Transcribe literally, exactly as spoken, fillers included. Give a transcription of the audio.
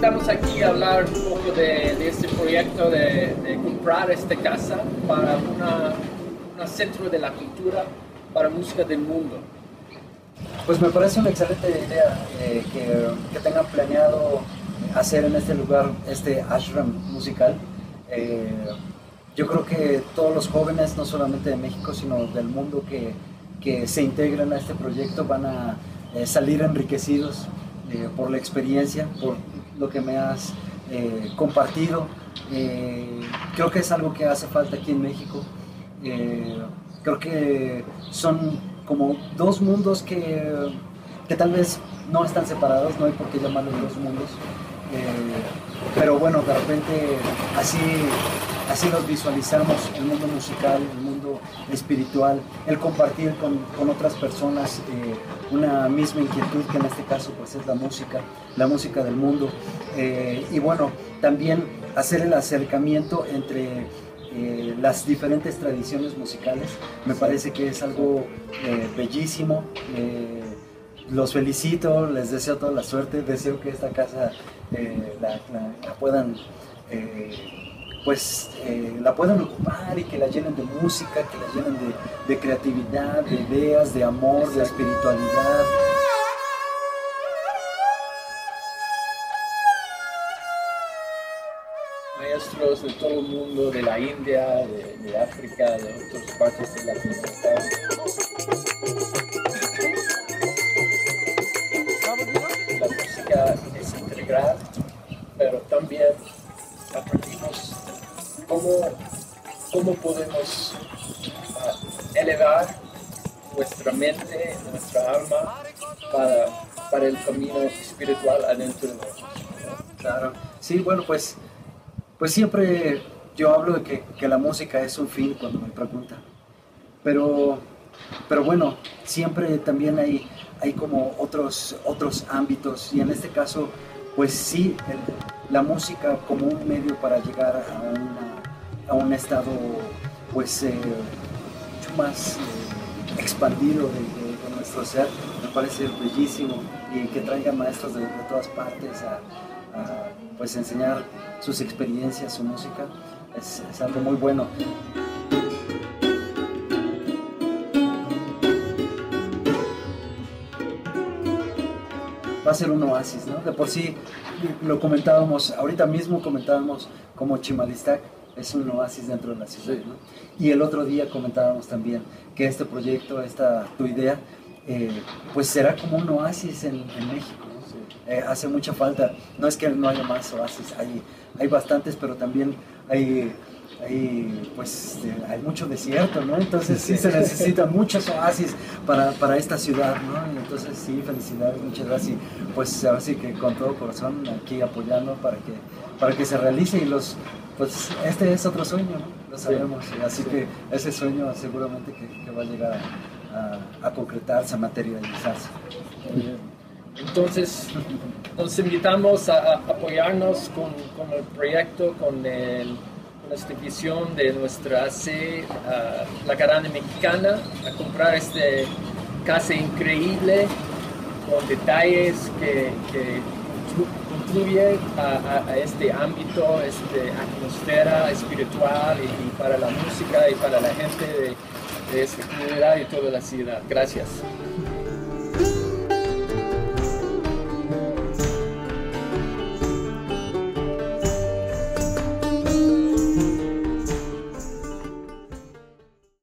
estamos aquí a hablar un poco de, de este proyecto de, de comprar esta casa para una, un centro de la cultura para música del mundo. Pues me parece una excelente idea eh, que, que tengan planeado hacer en este lugar este ashram musical. Eh, yo creo que todos los jóvenes, no solamente de México, sino del mundo que, que se integran a este proyecto van a eh, salir enriquecidos eh, por la experiencia, por lo que me has eh, compartido. Eh, creo que es algo que hace falta aquí en México. Eh, creo que son como dos mundos que, que tal vez no están separados, no hay por qué llamarlos dos mundos, eh, pero bueno, de repente así, así los visualizamos, el mundo musical, el mundo espiritual, el compartir con, con otras personas eh, una misma inquietud, que en este caso pues es la música, la música del mundo, eh, y bueno, también hacer el acercamiento entre Eh, las diferentes tradiciones musicales. Me parece que es algo eh, bellísimo. Eh, los felicito, les deseo toda la suerte, deseo que esta casa eh, la, la, la puedan eh, pues eh, la puedan ocupar y que la llenen de música, que la llenen de, de creatividad, de ideas, de amor, de espiritualidad. Maestros de todo el mundo, de la India, de, de África, de otras partes de Latinoamérica. La música es integral, pero también aprendimos cómo, cómo podemos uh, elevar nuestra mente, nuestra alma para, para el camino espiritual adentro de nosotros. Claro, sí, bueno, pues Pues siempre yo hablo de que, que la música es un fin cuando me preguntan, pero, pero bueno, siempre también hay, hay como otros, otros ámbitos y en este caso, pues sí, el, la música como un medio para llegar a, una, a un estado pues eh, mucho más eh, expandido de, de, de nuestro ser, me parece bellísimo y que traigan maestros de, de todas partes a, a pues enseñar sus experiencias, su música, es, es algo muy bueno. Va a ser un oasis, ¿no? De por sí lo comentábamos, ahorita mismo comentábamos como Chimalistac es un oasis dentro de la ciudad, ¿no? Y el otro día comentábamos también que este proyecto, esta tu idea, eh, pues será como un oasis en, en México. Eh, hace mucha falta, no es que no haya más oasis, hay, hay bastantes, pero también hay, hay, pues, eh, hay mucho desierto, ¿no? Entonces sí se necesitan muchos oasis para, para esta ciudad, ¿no? Y entonces sí, felicidades, muchas gracias, y pues ahora sí que con todo corazón aquí apoyando para que, para que se realice y los, pues este es otro sueño, ¿no? Lo sabemos, sí, así sí. Que ese sueño seguramente que, que va a llegar a, a, a concretarse, a materializarse. Muy bien. Entonces, nos invitamos a, a apoyarnos con, con el proyecto, con, el, con esta visión de nuestra A C, uh, La Carana Mexicana, a comprar esta casa increíble con detalles que, que contribuyen a, a, a este ámbito, a esta atmósfera espiritual y, y para la música y para la gente de, de esta comunidad y toda la ciudad. Gracias.